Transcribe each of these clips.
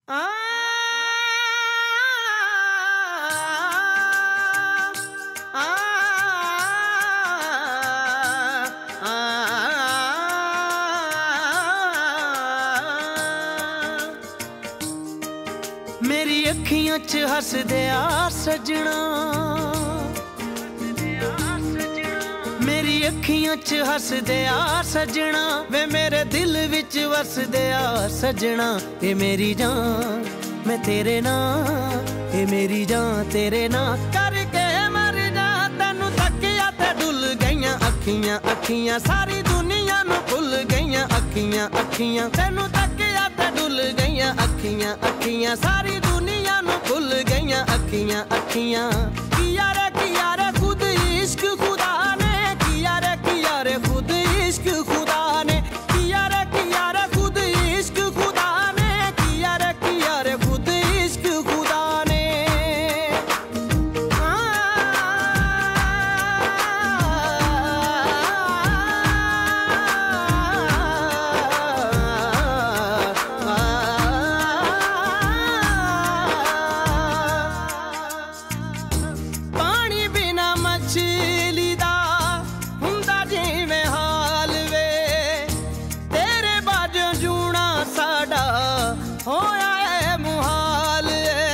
मेरी अखियां च हसदे आ सजना, मेरी अखियां च हसदे आ सजना, वे मेरे दिल विच वसदे आ सजना। ए मेरी जान मैं तेरे नाल, ए मेरी जान तेरे नाल करके मर जा। तेनू तकिया ते डुल गईयां अखियां अखियां, सारी दुनिया नू भुल गईयां अखियां अखियां। तेनू तकिया ते डुल गईयां अखियां अखियां, सारी दुनिया नू भुल गईयां अखियां अखियां। किया रे खुद इश्क खुदा ने, किया रे खुद इश्क खुदा ने, किया रे खुद इश्क खुदा ने, किया रे खुद इश्क खुदा ने। पानी बिना मछली दा हुंदा जिवें हाल वे, तेरे बाजों जूना साडा होया है मुहाल।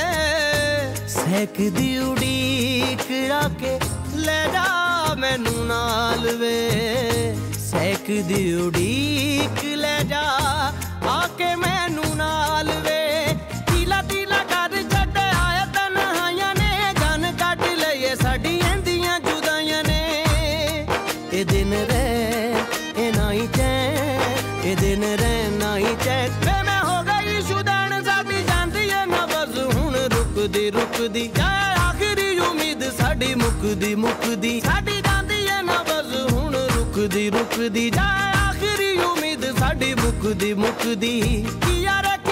सहकदी उड़ीक आके ले जा मैनू नाल वे, सहकदी उड़ीक ले जा आके मैनू नाल वे। तीला तीला कर छड्ड आया तन्हाइयां ने, जान कट लईए साडी एंदियां जुदाइयां ने। ए दिन रह ए नाई चैन, ए दिन रह नाई चैन, वे मैं हो गई शुदैन साडी जांदी है ना बस हुण रुकदी रुकदी। जाए आखिरी उम्मीद साडी मुकदी मुकदी, साडी जांदी है ना बस हुण रुकदी रुकदी। जाए आखिरी उम्मीद साडी मुकदी मुकदी। किया रे